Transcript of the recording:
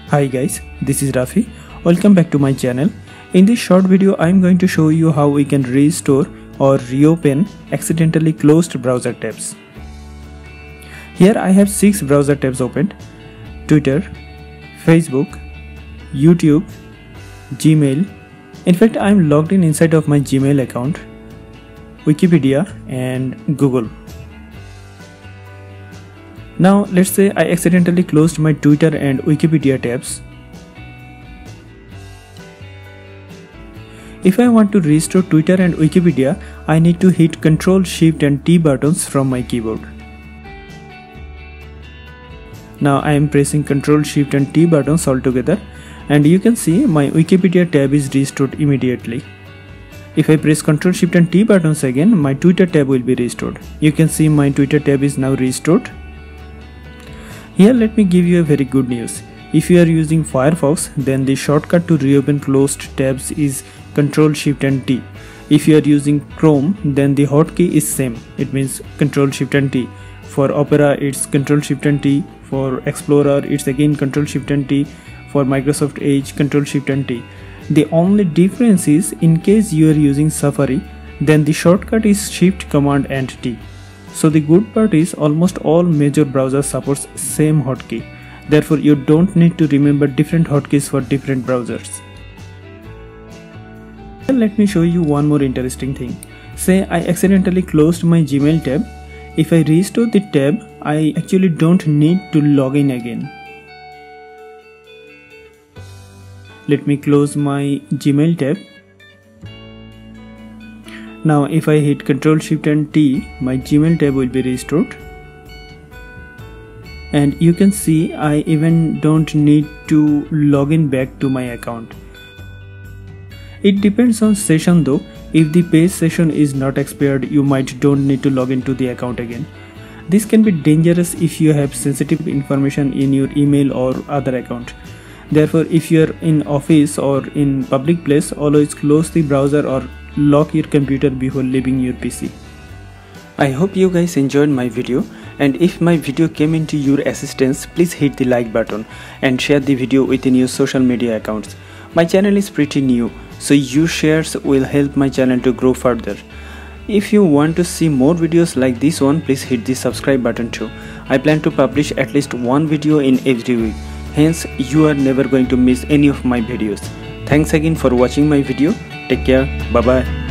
Hi guys, this is Rafi. Welcome back to my channel. In this short video, I am going to show you how we can restore or reopen accidentally closed browser tabs. Here I have 6 browser tabs opened: Twitter, Facebook, YouTube, Gmail. In fact, I am logged in inside of my Gmail account, Wikipedia and Google. Now let's say I accidentally closed my Twitter and Wikipedia tabs. If I want to restore Twitter and Wikipedia, I need to hit Ctrl, Shift and T buttons from my keyboard. Now I am pressing Ctrl, Shift and T buttons all together, and you can see my Wikipedia tab is restored immediately. If I press Ctrl, Shift and T buttons again, my Twitter tab will be restored. You can see my Twitter tab is now restored. Here let me give you a very good news. If you are using Firefox, then the shortcut to reopen closed tabs is Ctrl, Shift and T. If you are using Chrome, then the hotkey is same. It means Ctrl, Shift and T. For Opera it's Ctrl, Shift and T. For Explorer it's again Ctrl, Shift and T. For Microsoft Edge, Ctrl, Shift and T. The only difference is, in case you are using Safari, then the shortcut is Shift, Command and T. So the good part is almost all major browsers supports same hotkey. Therefore you don't need to remember different hotkeys for different browsers. Let me show you one more interesting thing. Say I accidentally closed my Gmail tab. If I restore the tab, I actually don't need to log in again. Let me close my Gmail tab. Now if I hit Ctrl, Shift and T, my Gmail tab will be restored. And you can see I even don't need to log in back to my account. It depends on session though. If the page session is not expired, you might don't need to log into the account again. This can be dangerous if you have sensitive information in your email or other account. Therefore, if you are in office or in public place, always close the browser or lock your computer before leaving your PC. I hope you guys enjoyed my video, and if my video came into your assistance, please hit the like button and share the video within your social media accounts. My channel is pretty new, so your shares will help my channel to grow further. If you want to see more videos like this one, please hit the subscribe button too. I plan to publish at least one video in every week, hence you are never going to miss any of my videos. Thanks again for watching my video. Take care. Bye bye.